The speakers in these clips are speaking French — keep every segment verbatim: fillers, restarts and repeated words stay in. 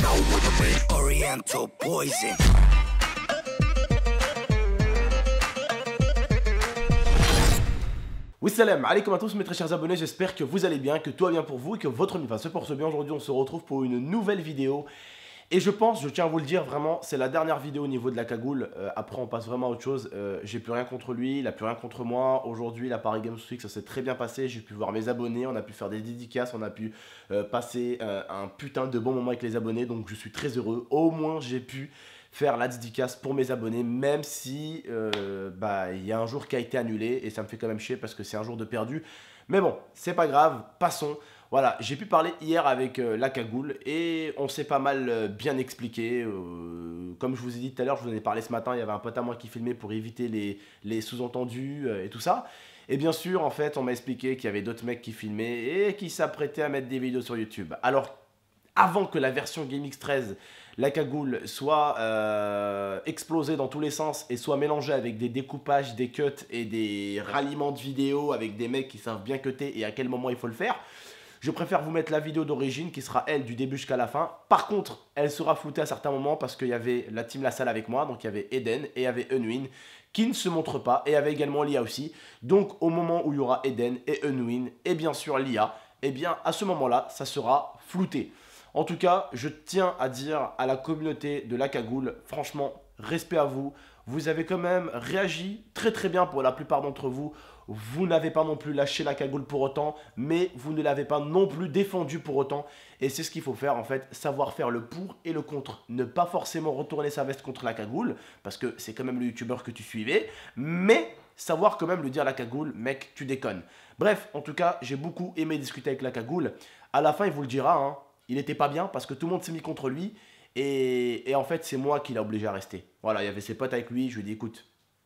know what I mean. Oriental poison. Oui, salam alaikum à tous mes très chers abonnés, j'espère que vous allez bien, que tout va bien pour vous et que votre vie va se porte bien. Aujourd'hui on se retrouve pour une nouvelle vidéo. Et je pense, je tiens à vous le dire, vraiment, c'est la dernière vidéo au niveau de la cagoule. Euh, après, on passe vraiment à autre chose. Euh, j'ai plus rien contre lui, il a plus rien contre moi. Aujourd'hui, la Paris Games Week, ça s'est très bien passé. J'ai pu voir mes abonnés, on a pu faire des dédicaces, on a pu euh, passer euh, un putain de bon moment avec les abonnés. Donc, je suis très heureux. Au moins, j'ai pu faire la dédicace pour mes abonnés, même si euh, bah, il y a un jour qui a été annulé. Et ça me fait quand même chier parce que c'est un jour de perdu. Mais bon, c'est pas grave, passons. Voilà, j'ai pu parler hier avec euh, la cagoule et on s'est pas mal euh, bien expliqué. Euh, comme je vous ai dit tout à l'heure, je vous en ai parlé ce matin, il y avait un pote à moi qui filmait pour éviter les, les sous-entendus euh, et tout ça. Et bien sûr, en fait, on m'a expliqué qu'il y avait d'autres mecs qui filmaient et qui s'apprêtaient à mettre des vidéos sur YouTube. Alors, avant que la version GameX treize, la cagoule, soit euh, explosée dans tous les sens et soit mélangée avec des découpages, des cuts et des ralliements de vidéos avec des mecs qui savent bien cutter et à quel moment il faut le faire, je préfère vous mettre la vidéo d'origine qui sera elle du début jusqu'à la fin. Par contre, elle sera floutée à certains moments parce qu'il y avait la team La Salle avec moi. Donc il y avait Eden et il y avait Unwin qui ne se montrent pas. Et il y avait également Lia aussi. Donc au moment où il y aura Eden et Unwin et bien sûr Lia, eh bien à ce moment-là, ça sera flouté. En tout cas, je tiens à dire à la communauté de la cagoule, franchement, respect à vous. Vous avez quand même réagi très très bien pour la plupart d'entre vous. Vous n'avez pas non plus lâché la cagoule pour autant, mais vous ne l'avez pas non plus défendu pour autant. Et c'est ce qu'il faut faire en fait, savoir faire le pour et le contre. Ne pas forcément retourner sa veste contre la cagoule, parce que c'est quand même le youtubeur que tu suivais, mais savoir quand même lui dire à la cagoule, mec, tu déconnes. Bref, en tout cas, j'ai beaucoup aimé discuter avec la cagoule. À la fin, il vous le dira, hein, il n'était pas bien parce que tout le monde s'est mis contre lui. Et, et en fait, c'est moi qui l'ai obligé à rester. Voilà, il y avait ses potes avec lui, je lui ai dit, écoute,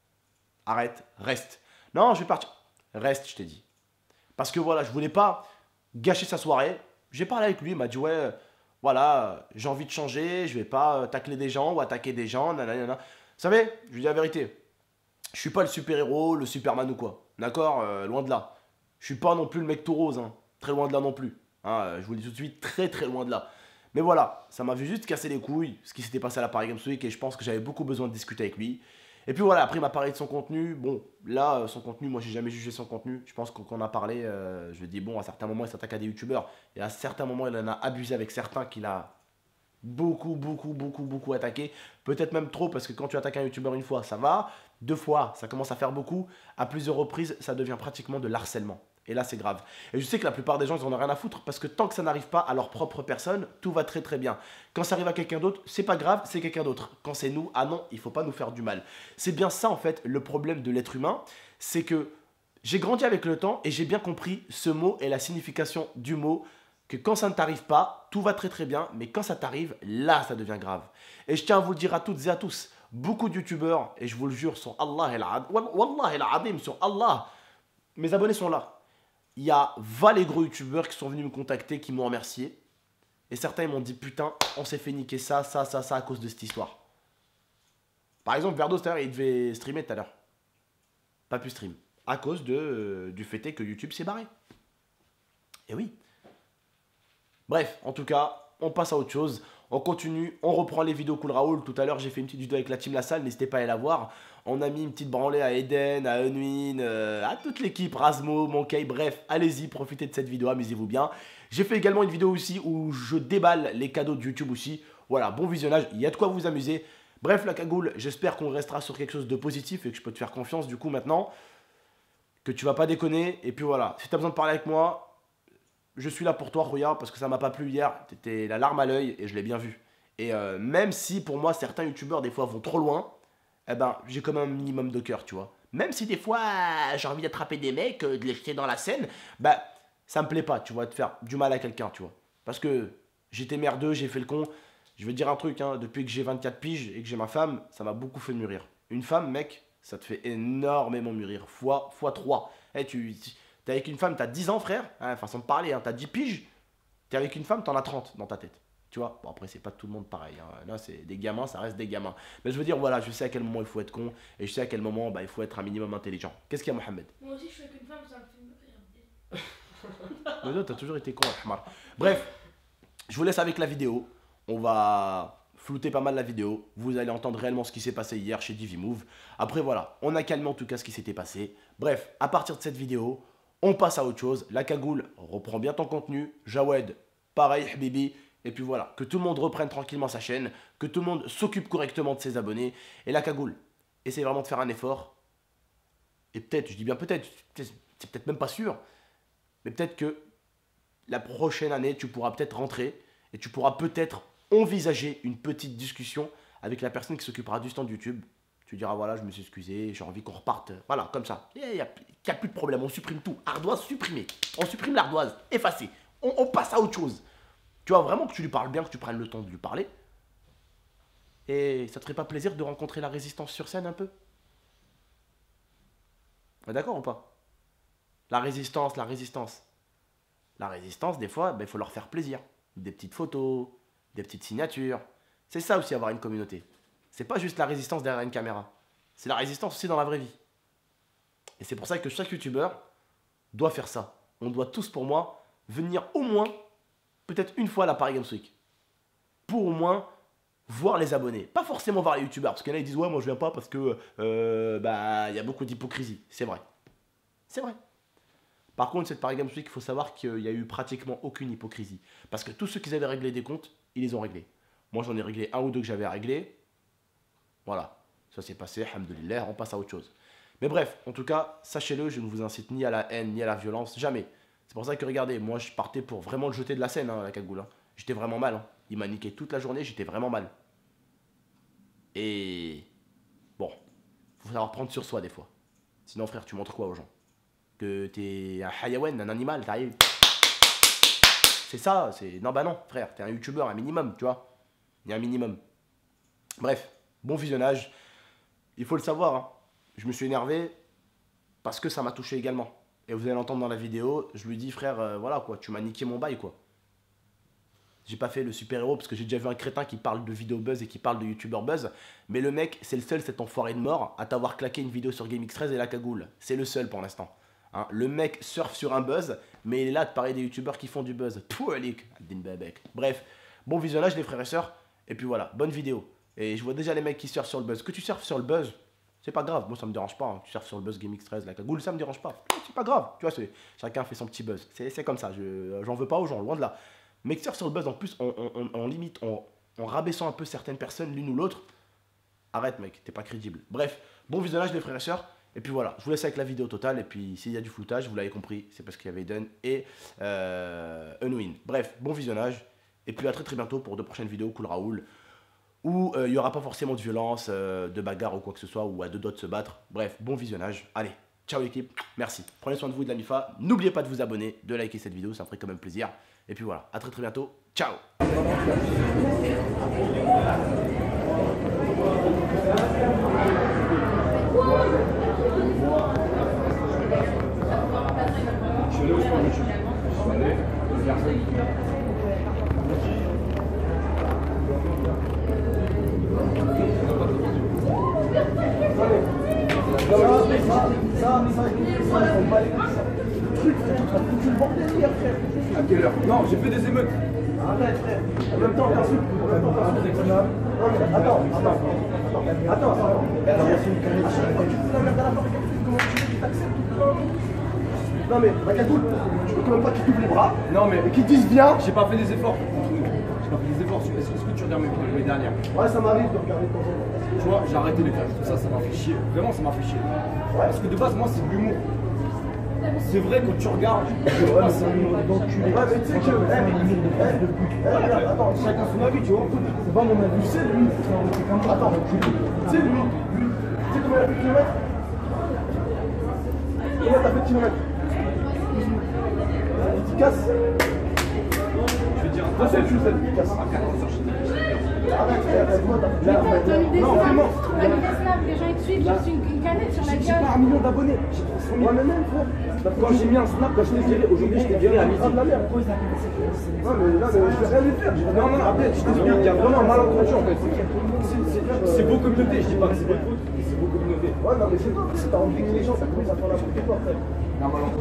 arrête, reste. Non, je vais partir. Reste, je t'ai dit. Parce que voilà, je voulais pas gâcher sa soirée. J'ai parlé avec lui, il m'a dit, ouais, voilà, j'ai envie de changer, je vais pas tacler des gens ou attaquer des gens, nanana. Vous savez, je lui dis la vérité, je suis pas le super-héros, le Superman ou quoi. D'accord, euh, loin de là. Je suis pas non plus le mec tout rose, hein. Très loin de là non plus. Hein, je vous le dis tout de suite, très très loin de là. Mais voilà, ça m'a vu juste casser les couilles, ce qui s'était passé à la Paris Games Week, et je pense que j'avais beaucoup besoin de discuter avec lui. Et puis voilà, après il m'a parlé de son contenu. Bon, là, son contenu, moi j'ai jamais jugé son contenu. Je pense qu'on a parlé, euh, je lui ai dit, bon, à certains moments il s'attaque à des youtubeurs. Et à certains moments il en a abusé avec certains qu'il a beaucoup, beaucoup, beaucoup, beaucoup attaqué. Peut-être même trop, parce que quand tu attaques un youtubeur une fois, ça va. Deux fois, ça commence à faire beaucoup. À plusieurs reprises, ça devient pratiquement de l'harcèlement. Et là, c'est grave. Et je sais que la plupart des gens, ils en ont rien à foutre parce que tant que ça n'arrive pas à leur propre personne, tout va très très bien. Quand ça arrive à quelqu'un d'autre, c'est pas grave, c'est quelqu'un d'autre. Quand c'est nous, ah non, il faut pas nous faire du mal. C'est bien ça, en fait, le problème de l'être humain. C'est que j'ai grandi avec le temps et j'ai bien compris ce mot et la signification du mot. Que quand ça ne t'arrive pas, tout va très très bien. Mais quand ça t'arrive, là, ça devient grave. Et je tiens à vous le dire à toutes et à tous. Beaucoup de youtubeurs, et je vous le jure, sur Allah el Adim, sur Allah, mes abonnés sont là. Il y a vingt les gros youtubeurs qui sont venus me contacter, qui m'ont remercié. Et certains m'ont dit, putain, on s'est fait niquer ça, ça, ça, ça à cause de cette histoire. Par exemple, Verdos, tout à l'heure, il devait streamer tout à l'heure. Pas pu stream. À cause de, euh, du fait est que YouTube s'est barré. Et oui. Bref, en tout cas, on passe à autre chose. On continue, on reprend les vidéos Cool Raoul. Tout à l'heure, j'ai fait une petite vidéo avec la team La Salle, n'hésitez pas à aller la voir. On a mis une petite branlée à Eden, à Unwin, euh, à toute l'équipe, Rasmo, Monkey, bref, allez-y, profitez de cette vidéo, amusez-vous bien. J'ai fait également une vidéo aussi où je déballe les cadeaux de YouTube aussi. Voilà, bon visionnage, il y a de quoi vous amuser. Bref, la cagoule, j'espère qu'on restera sur quelque chose de positif et que je peux te faire confiance du coup maintenant. Que tu vas pas déconner. Et puis voilà, si tu as besoin de parler avec moi, je suis là pour toi, regarde, parce que ça m'a pas plu hier. T'étais la larme à l'œil et je l'ai bien vu. Et euh, même si pour moi, certains youtubeurs des fois vont trop loin, eh ben, j'ai quand même un minimum de cœur, tu vois. Même si des fois, j'ai envie d'attraper des mecs, de les jeter dans la scène, bah, ça me plaît pas, tu vois, de faire du mal à quelqu'un, tu vois. Parce que j'étais merdeux, j'ai fait le con. Je vais te dire un truc, hein, depuis que j'ai vingt-quatre piges et que j'ai ma femme, ça m'a beaucoup fait mûrir. Une femme, mec, ça te fait énormément mûrir. Fois, fois trois. Hey, tu, tu t'es avec une femme, t'as dix ans, frère. Hein, façon de parler, hein, t'as dix piges. T'es avec une femme, t'en as trente dans ta tête. Tu vois, bon après c'est pas tout le monde pareil, hein. Là c'est des gamins, ça reste des gamins. Mais je veux dire, voilà, je sais à quel moment il faut être con et je sais à quel moment bah, il faut être un minimum intelligent. Qu'est-ce qu'il y a, Mohamed? Moi aussi je suis avec une femme, ça me fait me rire. Mais non, t'as toujours été con, Ahmar. Bref, je vous laisse avec la vidéo. on va flouter pas mal la vidéo. Vous allez entendre réellement ce qui s'est passé hier chez Divimove. Après voilà, on a calmé en tout cas ce qui s'était passé. Bref, à partir de cette vidéo, on passe à autre chose. La cagoule reprend bien ton contenu. Jawed, pareil, Habibi. Et puis voilà, que tout le monde reprenne tranquillement sa chaîne, que tout le monde s'occupe correctement de ses abonnés. Et la cagoule, essaye vraiment de faire un effort. Et peut-être, je dis bien peut-être, c'est peut-être même pas sûr, mais peut-être que la prochaine année, tu pourras peut-être rentrer et tu pourras peut-être envisager une petite discussion avec la personne qui s'occupera du stand YouTube. Tu diras, voilà, je me suis excusé, j'ai envie qu'on reparte. Voilà, comme ça. Il n'y a, a, a plus de problème, on supprime tout. Ardoise supprimée. On supprime l'ardoise, effacée. On, on passe à autre chose. Tu vois, vraiment que tu lui parles bien, que tu prennes le temps de lui parler. Et ça te ferait pas plaisir de rencontrer la résistance sur scène un peu? D'accord ou pas? La résistance, la résistance. La résistance, des fois, il ben, faut leur faire plaisir. Des petites photos, des petites signatures. C'est ça aussi avoir une communauté. C'est pas juste la résistance derrière une caméra. C'est la résistance aussi dans la vraie vie. Et c'est pour ça que chaque youtubeur doit faire ça. On doit tous, pour moi, venir au moins, peut-être une fois à la Paris Games Week. Pour au moins voir les abonnés. Pas forcément voir les youtubeurs. Parce qu'il y en a qui disent, ouais, moi je viens pas parce que euh, bah, y a beaucoup d'hypocrisie. C'est vrai. C'est vrai. Par contre, cette Paris Games Week, il faut savoir qu'il n'y a eu pratiquement aucune hypocrisie. Parce que tous ceux qui avaient réglé des comptes, ils les ont réglés. Moi, j'en ai réglé un ou deux que j'avais à régler. Voilà. Ça s'est passé, alhamdoulilah, on passe à autre chose. Mais bref, en tout cas, sachez-le, je ne vous incite ni à la haine, ni à la violence, jamais. C'est pour ça que, regardez, moi, je partais pour vraiment le jeter de la scène, hein, la cagoule. Hein. J'étais vraiment mal. Hein. Il m'a niqué toute la journée, j'étais vraiment mal. Et... bon, faut savoir prendre sur soi des fois. Sinon, frère, tu montres quoi aux gens? Que t'es un hayawan, un animal, t'arrives. C'est ça, c'est... non, bah non, frère, t'es un youtubeur, un minimum, tu vois. Il y a un minimum. Bref, bon visionnage. Il faut le savoir, hein. Je me suis énervé parce que ça m'a touché également. Et vous allez l'entendre dans la vidéo, je lui dis, frère, euh, voilà quoi, tu m'as niqué mon bail, quoi. J'ai pas fait le super-héros parce que j'ai déjà vu un crétin qui parle de vidéo buzz et qui parle de youtubeur buzz. Mais le mec, c'est le seul, cet enfoiré de mort, à t'avoir claqué une vidéo sur GameX treize et la cagoule. C'est le seul pour l'instant. Hein, le mec surfe sur un buzz, mais il est là de parler des youtubeurs qui font du buzz. Bref, bon visionnage les frères et sœurs. Et puis voilà, bonne vidéo. Et je vois déjà les mecs qui surfent sur le buzz. Que tu surfes sur le buzz, c'est pas grave. Moi ça me dérange pas. Hein. Tu surfes sur le buzz GameX treize, la cagoule, ça me dérange pas. C'est pas grave. Tu vois, chacun fait son petit buzz. C'est comme ça. J'en veux pas aux gens, loin de là. Mais qui surfent sur le buzz en plus, on, on, on, on limite, en rabaissant un peu certaines personnes, l'une ou l'autre. Arrête mec, t'es pas crédible. Bref, bon visionnage les frères et sœurs. Et puis voilà, je vous laisse avec la vidéo totale. Et puis s'il y a du floutage, vous l'avez compris, c'est parce qu'il y avait Eden et euh, Unwin. Bref, bon visionnage. Et puis à très très bientôt pour de prochaines vidéos, Cool Raoul, où il euh, n'y aura pas forcément de violence, euh, de bagarre ou quoi que ce soit, ou à deux doigts de se battre. Bref, bon visionnage. Allez, ciao l'équipe, merci. Prenez soin de vous et de la Mifa. N'oubliez pas de vous abonner, de liker cette vidéo, ça me ferait quand même plaisir. Et puis voilà, à très très bientôt. Ciao. À quelle heure? Non, j'ai fait des émeutes. Arrête frère. En même temps, t'insultes. En même temps, t'insultes. Attends, attends, attends, attends. Non mais, la cagoule, tu peux quand même pas qu'ils t'ouvrent les bras. Non mais, et qu'ils disent bien. J'ai pas fait des efforts. J'ai pas fait des efforts. Est-ce que tu regardes mes vidéos les dernières? Ouais, ça m'arrive de regarder de temps en temps. Tu vois, j'ai arrêté de faire tout ça, ça m'a fait chier. Vraiment, ça m'a fait chier. Ouais. Parce que de base, moi, c'est de l'humour. C'est vrai, quand tu regardes, je Ouais, vois, c'est un humour d'enculé. Ouais, mais tu sais que. Attends, chacun son avis, tu vois. C'est pas mon avis. Tu sais, lui, attends, tu sais, lui, lui, tu sais combien il a fait de kilomètres? Combien t'as fait de kilomètres? Efficace. je veux dire, Ah, c'est tu sais, efficace. à quatorze heures, je suis Arrête, arrête, moi, t'as Mais toi, t'as eu des non, snaps, vraiment. t'as eu des snaps, les gens ils te suivent, j'ai reçu une, une canette sur la J'ai pas gueule. un million d'abonnés. Ouais, mais même, frère. Quand j'ai mis un snap, quand je t'ai viré, aujourd'hui, je t'ai viré à midi. Ah, de la merde. Non, mais là, mais je vais rien lui faire. Non, non, après, je t'explique, il y a vraiment un malentendu en fait. C'est vos communautés, je dis pas que c'est votre faute, c'est vos communautés. Ouais, non, mais c'est toi, parce que t'as embrouillé les gens, t'as commencé à faire la faute de toi, frère. Un malentendu.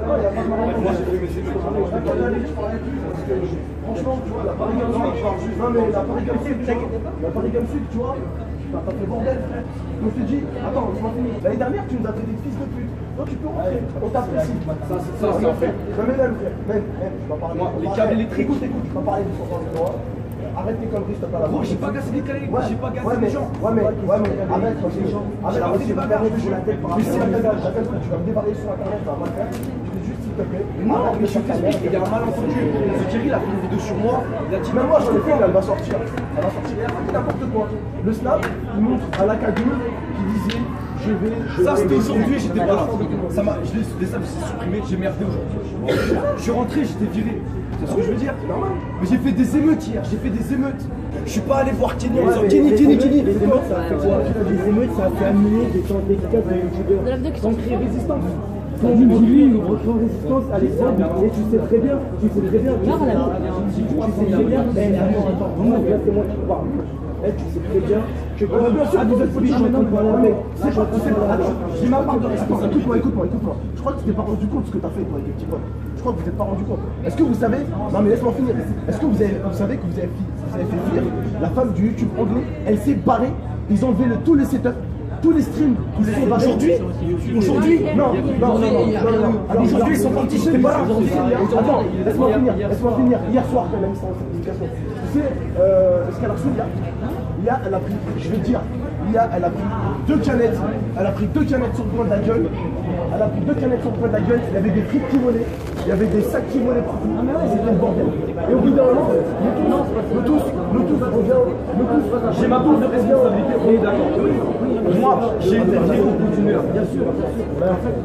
Moi, j'ai fait mes études. Franchement, tu vois, la Paris Games Sud, non mais la Paris Games Sud, la Paris Games Sud, tu vois, t'as fait bordel, frère. Donc je te dis, attends, laisse-moi finir. L'année dernière, tu nous as traité de fils de pute. Donc tu peux rentrer, on t'apprécie. Ça, ça, c'est en fait. Non mais même, frère, même, même, je vais parler. Moi, les câbles électriques. Écoute, écoute, je vais parler de son droit. Arrête tes conneries, s'il te plaît. Moi, j'ai pas cassé les câbles électriques, j'ai pas cassé les gens. Ouais, mais, ouais, mais, arrête, quand les gens. Arrête, arrête, tu vas me permettre de la tête par rapport à la tête. J'appelle que tu vas me débarrasser sur internet, ça va mal faire. S'il te plaît. Non, mais je suis désolé, il y a un malentendu. Ce Thierry, il a fait une vidéo sur moi. Il a dit, même moi, j'en ai fait, elle va sortir. Elle va sortir. Elle a fait n'importe quoi. Le snap, il montre à la cagoule qui disait, je vais. Je ça, c'était aujourd'hui, j'étais pas là. Ça m'a, je l'ai, les sables, j'ai supprimé, j'ai merdé aujourd'hui. Je suis rentré, j'étais viré. C'est ce que je veux dire. Mais j'ai fait des émeutes hier, j'ai fait des émeutes. Je suis pas allé voir Kenny en disant Kenny, Kenny, Kenny. Les émeutes, ça a fait quoi? Les émeutes, ça a fait amener des temps efficaces de youtubeurs. Sans créer résistance. On dit lui, il reprend résistance à l'exemple, et tu sais très bien, tu sais très bien, tu sais très bien, mais attends, attends, vraiment, là c'est moi qui parle. Eh, tu sais très bien que quand bien sûr, vous êtes police, je m'entends pas, mais c'est pas, c'est pas, attends, j'ai ma part de résistance, écoute-moi, écoute-moi, écoute-moi. Je crois que tu t'es pas rendu compte de ce que t'as fait, toi, avec les petits potes. Je crois que vous t'êtes pas rendu compte. Est-ce que vous savez, non mais laisse-moi finir, est-ce que vous, avez, vous savez que vous avez, vous avez fait fuir la femme du YouTube anglais, elle s'est barrée, ils ont enlevé le, tous les setups. Tous les streams, tous les streams aujourd'hui, aujourd'hui, non, non, non, non, non, alors aujourd'hui ils sont partis, j'étais pas là. Attends, laisse-moi finir, laisse-moi finir. Hier soir quand même, sans explication. Tu sais, euh, ce qu'elle a reçu là, là, elle a pris, je vais te dire, là, elle a pris deux canettes, elle a pris deux canettes sur le coin de la gueule, elle a pris deux canettes sur le coin de la gueule, il y avait des frites qui volaient, il y avait des sacs qui volaient partout, c'était le bordel. Et au bout d'un moment, nous tous, nous tous, on vient, nous tous, j'ai ma part de responsabilité, on est d'accord. Moi, j'ai été au bout d'une heure, bien sûr. Mais en fait,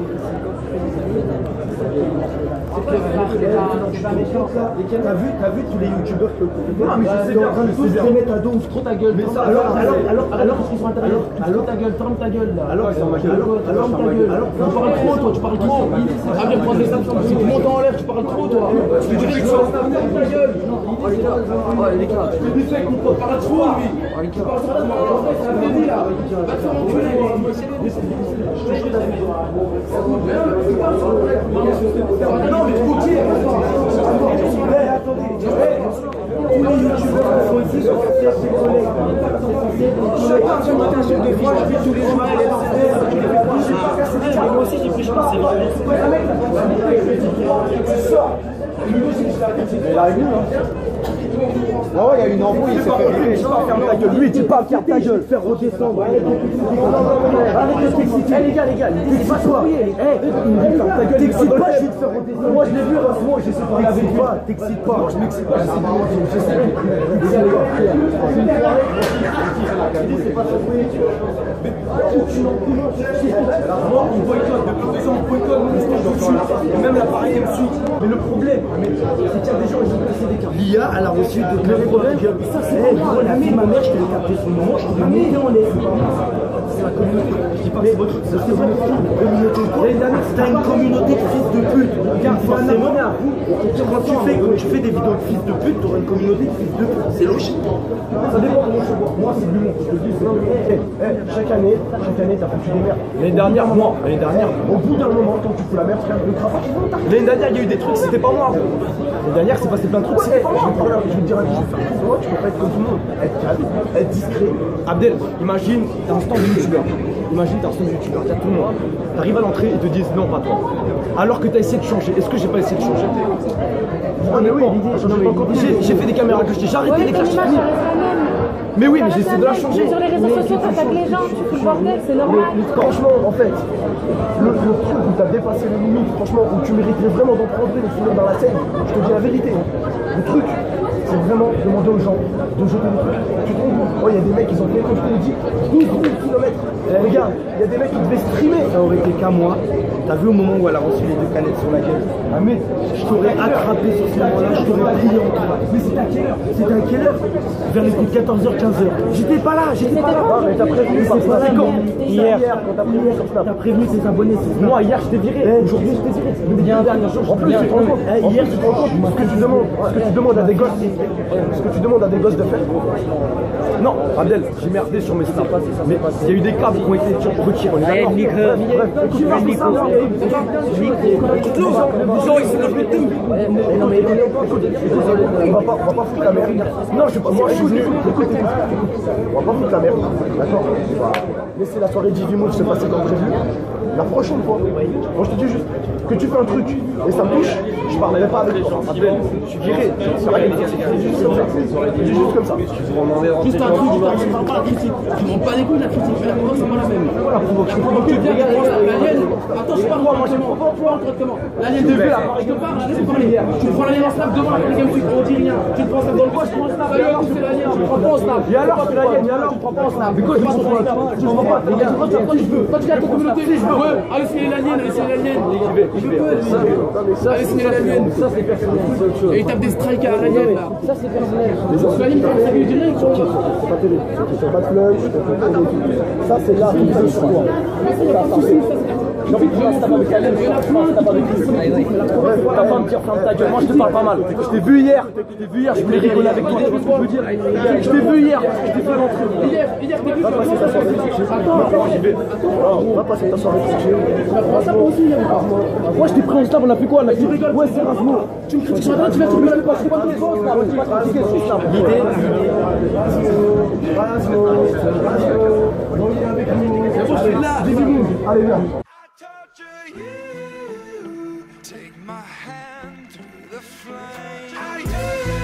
t'as vu, t'as vu tous les youtubeurs qui ont non mais je sais bien, tous se mettent à dos, trop ta gueule. Mais ça, alors, alors, alors, alors, qu'est-ce qu'ils sont intéressés? Alors ta gueule, ferme ta gueule là. Alors, ferme ta gueule. Tu parles trop, toi, tu parles trop. Ah bien, prends des sanctions. Si tu montes en l'air, tu parles trop, toi. Tu dis que tu ferme ta gueule. Oh les gars, oh les gars. Tu dis que tu parles trop, lui. Tu parles trop, c'est un déni là. Va te faire enculer. Non mais ok, mais attendez, tous les youtubeurs sont ici sur faire ses collègues. Chacun se monte un truc de fois, je fais tous les jours, moi aussi j'ai pris, je pense, c'est vrai. Tu sors. Il arrive nous, hein. Ah ouais, il y a une embrouille, il s'est fait virer. Ferme ta gueule, lui, tu parles, ferme ta gueule, faire redescendre. Arrête de t'exciter. Eh les gars, les gars, t'excites pas toi. Eh, ferme ta gueule, t'excites pas, je vais te faire redescendre. Moi je l'ai vu, moi j'ai ce parler avec toi, t'excites pas. Moi je m'excite pas, je sais pas. Les gars, les gars, c'est une soirée. C'est pas ça, tu vois. Mais aucune embrouille, moi on boycotte, depuis deux ans on boycotte, et même l'appareil me suit. Mais le problème, c'est qu'il y a des gens, ils ont cassé des cartes. L'I A, elle a reçu de le problème, ça c'est moi, la vie, ma mère, je t'ai capté sur le moment, je t'ai monté en l'air. C'est la communauté. Je dis pas que c'est votre c'est votre communauté. T'as une communauté de fils de pute. Car forcément, quand tu fais, quand tu fais des vidéos de fils de pute, t'auras une communauté de fils de pute. C'est logique. Ça dépend comment je vois. Moi, c'est du monde. Je te dis, chaque année, chaque année, t'as foutu des merdes. L'année dernière, moi, l'année dernière, au bout d'un moment, quand tu fous la merde, le crafage, l'année dernière, il y a eu des trucs, c'était pas moi. L'année dernière, c'est passé plein de trucs, c'était pas moi. Je vais te dire un truc, je vais faire un truc, tu peux pas être comme tout le monde. Être calme, être discret. Abdel, imagine, t'as un stand de youtubeur. Imagine, t'as un stand de youtubeur, t'as tout le monde. T'arrives à l'entrée et te disent non, pas toi. Alors que t'as essayé de changer. Est-ce que j'ai pas essayé de changer? Ah, mais oui, j'ai fait des caméras que j'ai arrêté les clashs. Mais oui, mais j'essaie de la changer. Sur les réseaux sociaux, t'attaques les gens, tu fous le bordel, c'est normal. Franchement, en fait, le, le truc où t'as dépassé les limites, franchement, où tu mériterais vraiment d'en prendre les films dans la scène, je te dis la vérité. Le truc, c'est vraiment demander aux gens de jeter des trucs. Tu te rends compte? Oh, il y a des mecs, ils ont fait, comme je te l'ai dit, douze mille kilomètres. Les gars, il y a des mecs qui devaient streamer. Ça aurait été qu'à moi. T'as vu au moment où elle a reçu les deux canettes sur la gueule? Ah mais je t'aurais attrapé sur ce moment-là, je t'aurais plié en trois. Mais c'était à quelle heure? C'était à quelle heure? Vers les coups de quatorze heures, quinze heures. J'étais pas là, j'étais pas là. Ah, mais t'as prévenu, c'est pas quand? Hier, quand t'as prévenu sur Snap. T'as prévenu tes abonnés, c'est Moi, hier, je t'ai viré. Aujourd'hui, je t'ai viré. En plus, tu te rends compte, hier, ce que tu demandes, ce que tu demandes à des gosses, Ce que tu demandes à des gosses de faire. Non, Abdel, j'ai merdé sur mes snaps. Mais il y a eu des câbles qui ont été retirés. On est d'accord. Bref, écoute-moi, c'est ça, non, non, mais écoute, on va pas, on va pas foutre la merde. Non, je, moi je suis venu. Écoute, on va pas foutre la merde. D'accord. On va laisser la soirée Divimood se passer comme prévu. La prochaine fois, moi je te dis juste que tu fais un truc et ça me touche, je parlerai pas avec toi. Abdel, je suis viré. C'est vrai que c'est juste comme ça. C'est juste comme ça. Juste un truc, tu parles pas la critique. Tu montes pas les couilles de la critique, mais la provoque, c'est pas la même. Voilà, provoque. Donc tu viens, tu prends l'alien. Attends, je parle correctement. Correctement. L'alien de vue, je te parle, laisse parler. Tu prends l'alien en snap devant la Paris Games Week, on dit rien. Tu te prends snap dans le coin, je prends un snap. Salut à tous, c'est l'alien, tu prends pas en snap. Et alors, c'est l'alien, et alors, tu prends pas en snap. Mais quoi, je prends pas en snap. Je prends pas, les gars. Quand tu veux, quand tu viens à ta communauté, je veux. Allez, c'est l'alien, allez, c'est l'alien. Je peux, allez, c'est l'alien. Ça, c'est personnel. Et il tape des strikes à l'alien là. Ça, c'est personnel. L'alien, il dit rien, tu vois. C'est pas télé. C'est pas de flunch. Ça, c'est là, tout ça sur toi. J'ai envie de dire, ça va avec Allen, ça va avec lui. T'as pas à me dire, ferme ta gueule, moi je te parle pas mal. Je t'ai vu hier, je t'ai vu hier, je voulais rigoler avec toi, tu vois ce que je veux dire. Je t'ai vu hier, je t'ai fait l'entrée. Hier, hier, t'es vu. Va passer ta soirée tranquille. Non, j'y vais. Va passer ta soirée tranquille. Ça pour aussi, Moi je t'ai pris en snap, on a fait quoi? On a fait ouais, c'est Rasmo. tu me critiques sur Internet, tu viens te rigoler avec moi, c'est pas de toi, ça. L'idée, Rasmo, Rasmo, on est avec nous. Allez, viens. Torture you. Take my hand through the flame.